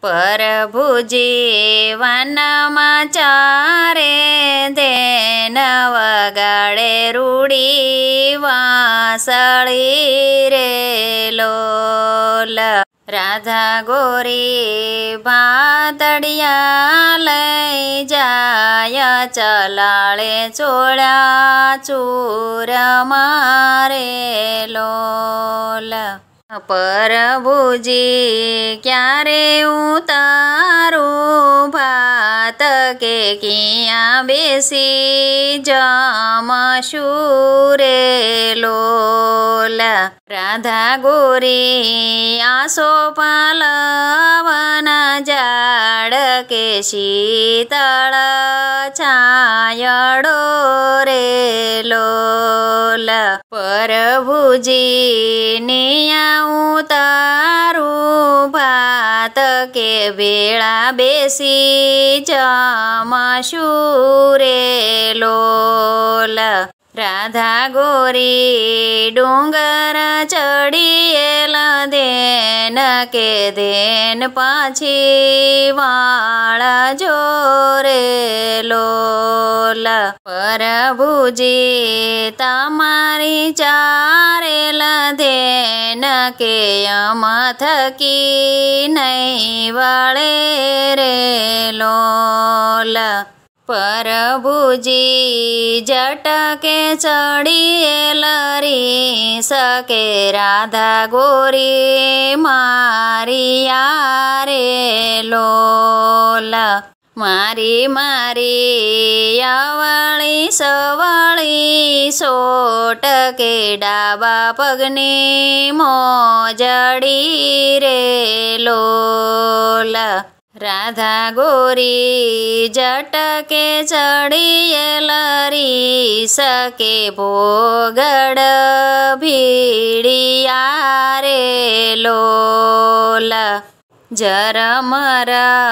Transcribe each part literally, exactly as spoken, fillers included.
प्रभुजी वनमा चारे धेन वगाड़े रूड़ी वासળી रे लोल। राधा गोरी भातड़िया लई जाय चलाळे चोळा चूर मारे लोल। प्रभुजी क्यारे उतारू भात के किया बेसी जमशू रे लोल। राधा गोरी आसो पालवन जाड़ के शीतल छायड़ो रे लोल। प्रभुजी निया उतारू भात के बेड़ा बेसी जमशू रे लोल। राधा गोरी डूंगर चढ़िएल देन के देन पाछी वाळ जोरे लोल। प्रभुजी तमारी चारेल देन के यम थकी नहीं वळे रे लोल। प्रभुजी जटके चढ़िएल रीस के राधा गोरी मारिया रे लोल। मारी मारी अवળી सवળી सोट के डाबा पगनी मोजड़ी रे लोल। राधा गोरी जटके चढ़िएल रीस के भोगड़ भीड़िया रे लोल। जरमर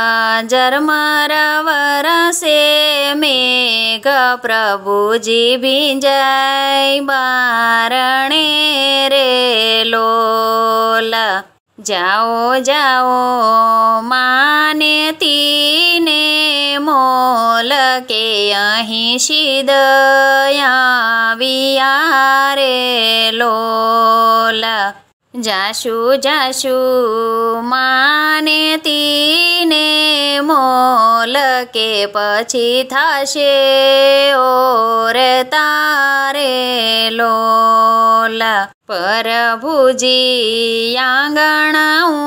जरमर वरसे मेघ प्रभुजी भिंजाय बारणे रे लोल। जाओ जाओ माने तीने मोल के अहीं शीदया विया रे लोल। जाशु जाशु माने तीने मोल के पछी थाशे ओर तारे लोल। प्रभुजी आंगण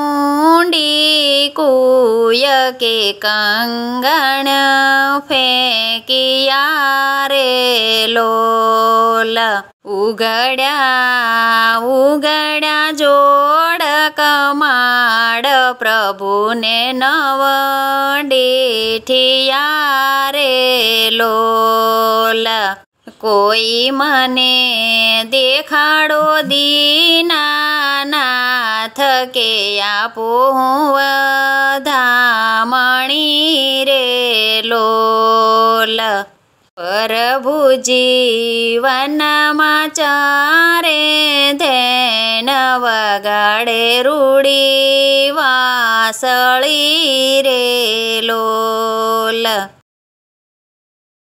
ऊंडी कूय के कंगण फेंकिया रे लोल। उगड्या उगड्या जोड़ कमाड़ प्रभु ने नव डेठिया रे लोल। कोई मने देखाड़ो दीनानाथ के आपो धामणी रे लोल। प्रभुजी वनमा चारे धेन वगाड़े रूड़ी वासળી रे लोल।